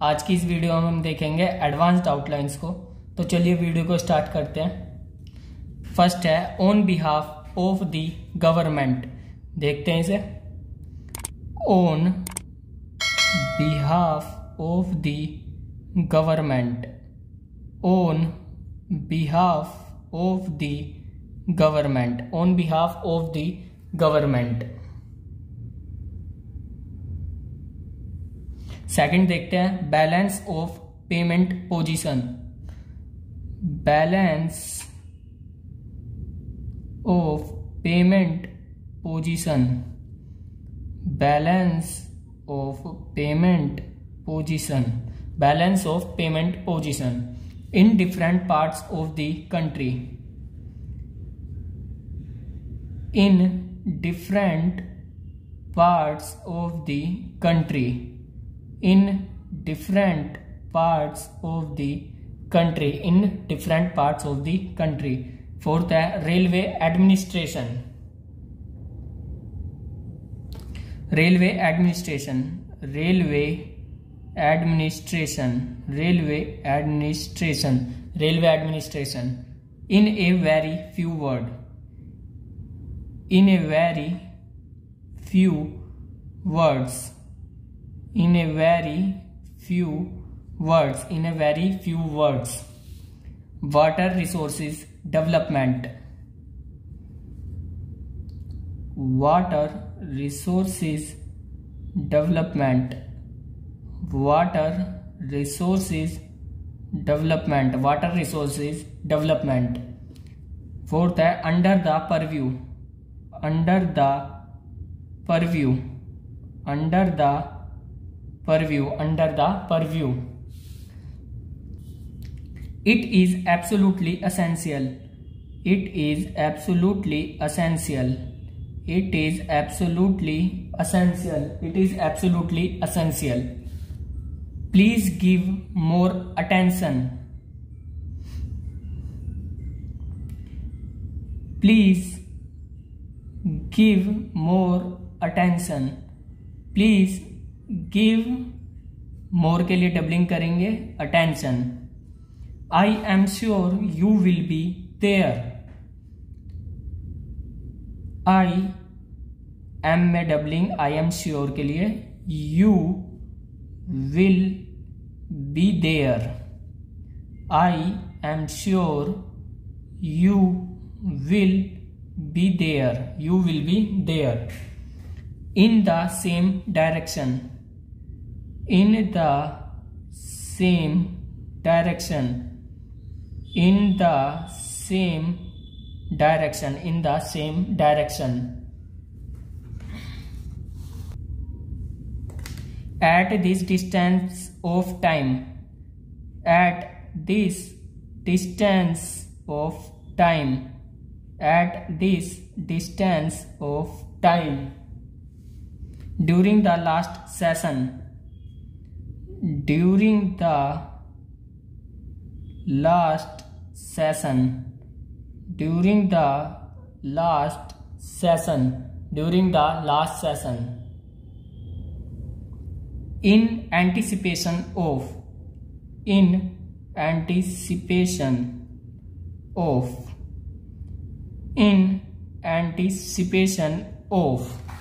आज की इस वीडियो में हम देखेंगे एडवांस्ड आउटलाइंस को। तो चलिए वीडियो को स्टार्ट करते हैं। फर्स्ट है on behalf of the government. देखते हैं इसे। On behalf of the government, on behalf of the government, on behalf of the government. Second देखते हैं balance of payment position. Balance of payment position, balance of payment position, balance of payment position in different parts of the country, in different parts of the country, in different parts of the country, in different parts of the country. Fourth है railway administration, railway administration, railway administration, railway administration, railway administration in a very few word, in a very few words, in a very few words, in a very few words. Water resources development, water resources development, water resources development, water resources development. Fourth है under the purview, under the purview, under the purview, under the purview. It is absolutely essential, it is absolutely essential, it is absolutely essential, it is absolutely essential. Please give more attention, please give more attention, please give more के लिए doubling करेंगे attention. I am sure you will be there, I am में doubling I am sure के लिए, you will be there, I am sure you will be there, you will be there. In the same direction, in the same direction, in the same direction, in the same direction. At this distance of time, at this distance of time, at this distance of time. During the last session, during the last session, during the last session, during the last session. In anticipation of, in anticipation of, in anticipation of.